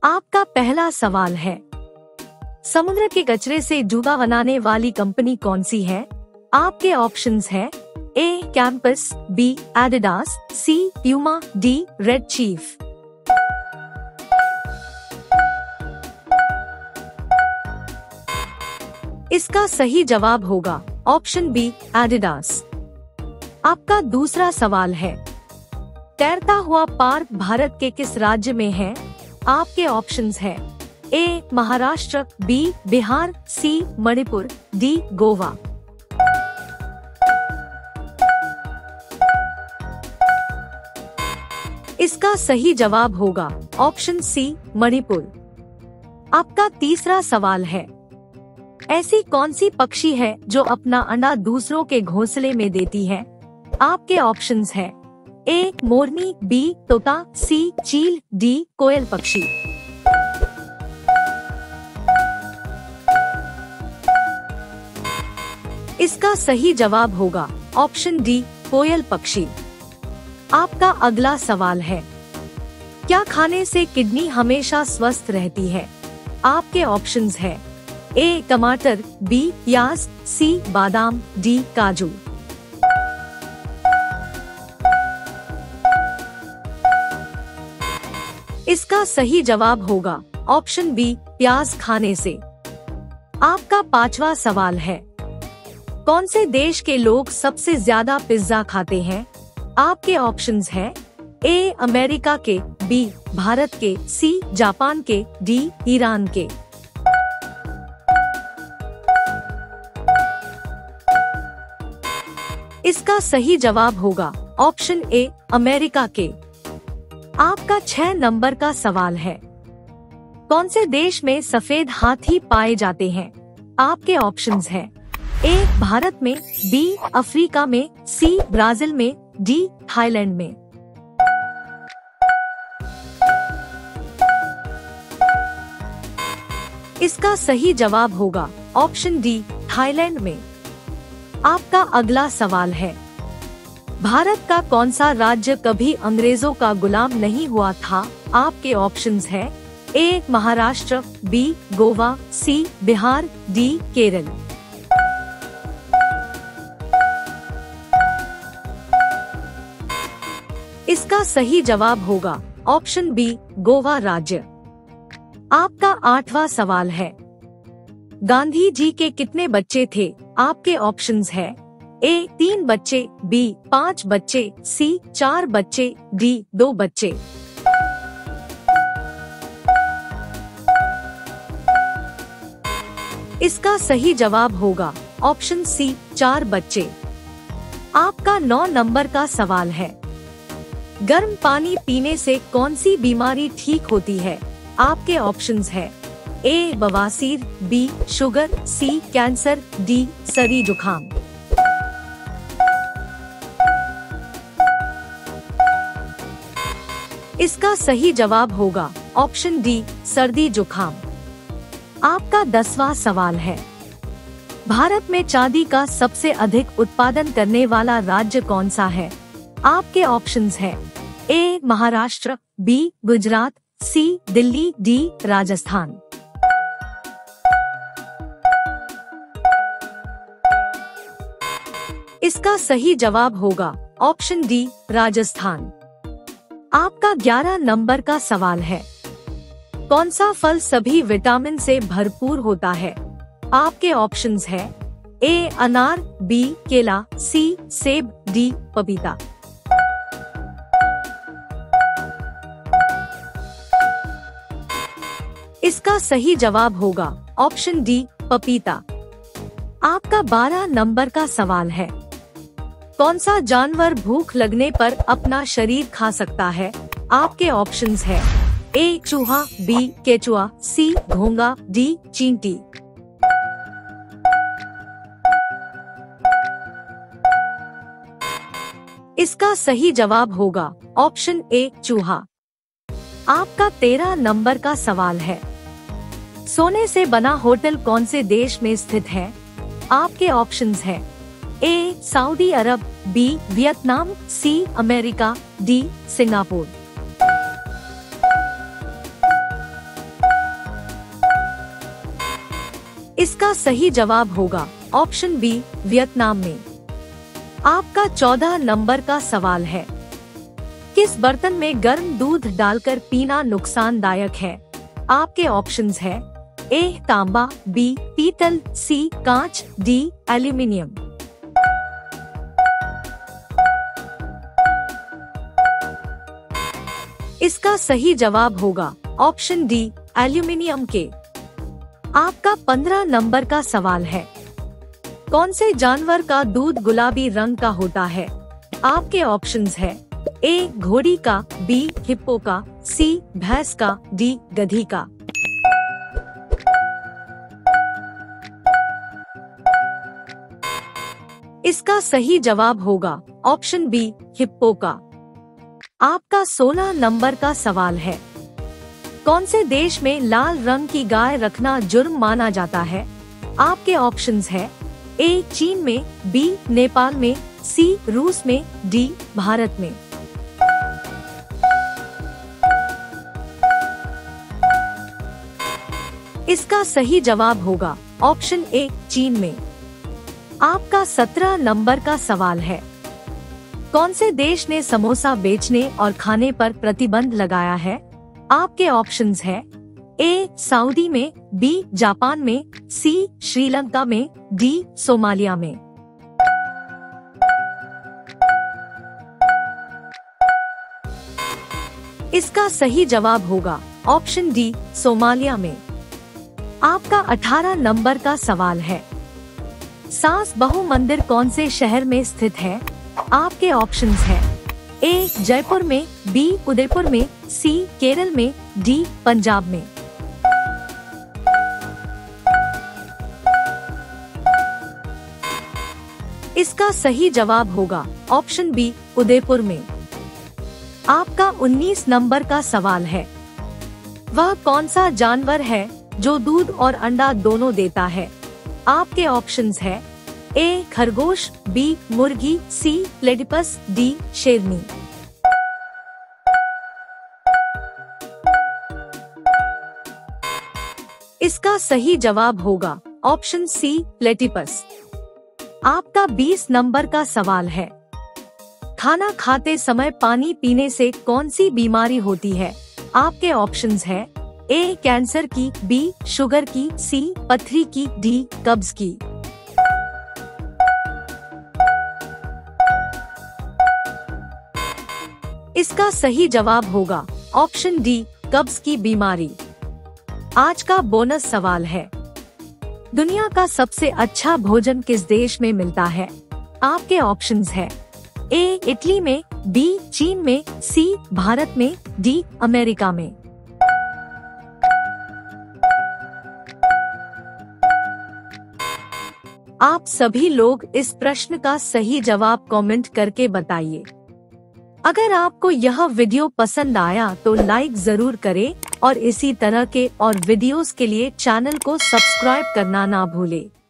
आपका पहला सवाल है, समुद्र के कचरे से जूता बनाने वाली कंपनी कौन सी है? आपके ऑप्शंस हैं A campus, B Adidas, C Puma, D red chief. इसका सही जवाब होगा ऑप्शन बी एडिडास। आपका दूसरा सवाल है, तैरता हुआ पार्क भारत के किस राज्य में है? आपके ऑप्शंस हैं A Maharashtra, B Bihar, C Manipur, D Goa. इसका सही जवाब होगा ऑप्शन सी मणिपुर। आपका तीसरा सवाल है, ऐसी कौन सी पक्षी है जो अपना अंडा दूसरों के घोंसले में देती है? आपके ऑप्शंस हैं ए मोरनी, बी तोता, सी चील, डी कोयल पक्षी। इसका सही जवाब होगा ऑप्शन डी कोयल पक्षी। आपका अगला सवाल है, क्या खाने से किडनी हमेशा स्वस्थ रहती है? आपके ऑप्शंस हैं ए टमाटर, बी प्याज, सी बादाम, डी काजू। इसका सही जवाब होगा ऑप्शन बी प्याज खाने से। आपका पांचवा सवाल है, कौन से देश के लोग सबसे ज्यादा पिज्जा खाते हैं? आपके ऑप्शंस हैं ए अमेरिका के, बी भारत के, सी जापान के, डी ईरान के। इसका सही जवाब होगा ऑप्शन ए अमेरिका के। आपका 6 नंबर का सवाल है, कौन से देश में सफेद हाथी पाए जाते हैं? आपके ऑप्शंस हैं ए भारत में, बी अफ्रीका में, सी ब्राजील में, डी थाईलैंड में। इसका सही जवाब होगा ऑप्शन डी थाईलैंड में। आपका अगला सवाल है, भारत का कौन सा राज्य कभी अंग्रेजों का गुलाम नहीं हुआ था? आपके ऑप्शंस हैं A Maharashtra, B Goa, C Bihar, D Kerala. इसका सही जवाब होगा ऑप्शन बी गोवा राज्य। आपका 8वां सवाल है, गांधी जी के कितने बच्चे थे? आपके ऑप्शंस हैं ए 3 बच्चे, बी 5 बच्चे, सी 4 बच्चे, डी 2 बच्चे। इसका सही जवाब होगा ऑप्शन सी 4 बच्चे। आपका 9 नंबर का सवाल है, गर्म पानी पीने से कौन सी बीमारी ठीक होती है? आपके ऑप्शंस हैं ए बवासीर, B sugar, C cancer, D सर्दी जुकाम। इसका सही जवाब होगा ऑप्शन डी सर्दी जुकाम। आपका 10वां सवाल है, भारत में चांदी का सबसे अधिक उत्पादन करने वाला राज्य कौन सा है? आपके ऑप्शंस हैं A Maharashtra, B Gujarat, C Delhi, D Rajasthan. इसका सही जवाब होगा ऑप्शन डी राजस्थान। आपका 11 नंबर का सवाल है, कौन सा फल सभी विटामिन से भरपूर होता है? आपके ऑप्शंस हैं ए अनार, बी केला, सी सेब, डी पपीता। इसका सही जवाब होगा ऑप्शन डी पपीता। आपका 12 नंबर का सवाल है, कौन सा जानवर भूख लगने पर अपना शरीर खा सकता है? आपके ऑप्शंस हैं ए चूहा, बी केचुआ, सी घोंगा, डी चींटी। इसका सही जवाब होगा ऑप्शन ए चूहा। आपका 13 नंबर का सवाल है, सोने से बना होटल कौन से देश में स्थित है? आपके ऑप्शंस हैं A Saudi Arabia, B Vietnam, C America, D Singapore. इसका सही जवाब होगा ऑप्शन बी, वियतनाम में। आपका 14 नंबर का सवाल है, किस बर्तन में गर्म दूध डालकर पीना नुकसानदायक है? आपके ऑप्शंस है ए, तांबा, बी, पीतल, सी, कांच, डी, एल्यूमिनियम। इसका सही जवाब होगा ऑप्शन डी, एल्यूमिनियम के। आपका 15 नंबर का सवाल है, कौन से जानवर का दूध गुलाबी रंग का होता है? आपके ऑप्शंस है ए, घोड़ी का, बी, हिप्पो का, सी, भैंस का, डी, गधी का। इसका सही जवाब होगा ऑप्शन बी, हिप्पो का। आपका 16 नंबर का सवाल है, कौन से देश में लाल रंग की गाय रखना जुर्म माना जाता है? आपके ऑप्शंस है ए, चीन में, बी, नेपाल में, सी, रूस में, डी, भारत में। इसका सही जवाब होगा ऑप्शन ए, चीन में। आपका 17 नंबर का सवाल है, कौन से देश ने समोसा बेचने और खाने पर प्रतिबंध लगाया है? आपके ऑप्शंस है ए, सऊदी में, बी, जापान में, सी, श्रीलंका में, डी, सोमालिया में। इसका सही जवाब होगा ऑप्शन डी, सोमालिया में। आपका 18 नंबर का सवाल है, सास बहू मंदिर कौन से शहर में स्थित है? आपके ऑप्शंस है ए, जयपुर में, बी, उदयपुर में, सी, केरल में, डी, पंजाब में। इसका सही जवाब होगा ऑप्शन बी, उदयपुर में। आपका 19 नंबर का सवाल है, वह कौन सा जानवर है जो दूध और अंडा दोनों देता है? आपके ऑप्शंस है ए, खरगोश, बी, मुर्गी, सी, प्लेटिपस, डी, शेरनी। इसका सही जवाब होगा ऑप्शन सी, प्लेटिपस। आपका 20 नंबर का सवाल है, खाना खाते समय पानी पीने से कौन सी बीमारी होती है? आपके ऑप्शंस है ए, कैंसर की, बी, शुगर की, सी, पथरी की, डी, कब्ज की। इसका सही जवाब होगा ऑप्शन डी, कब्ज की बीमारी। आज का बोनस सवाल है, दुनिया का सबसे अच्छा भोजन किस देश में मिलता है? आपके ऑप्शंस है ए, इटली में, बी, चीन में, सी, भारत में, डी, अमेरिका में। आप सभी लोग इस प्रश्न का सही जवाब कमेंट करके बताइए। अगर आपको यह वीडियो पसंद आया तो लाइक जरूर करें और इसी तरह के और वीडियोस के लिए चैनल को सब्सक्राइब करना ना भूलें।